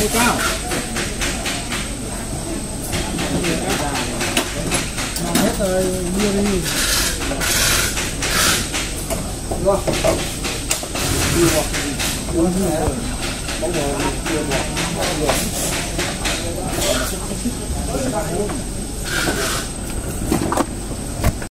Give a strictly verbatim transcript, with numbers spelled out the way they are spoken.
mươi cao. Làm hết rồi, mua đi. Được. Đi vào. Đi vào. Bóng bò đi vào.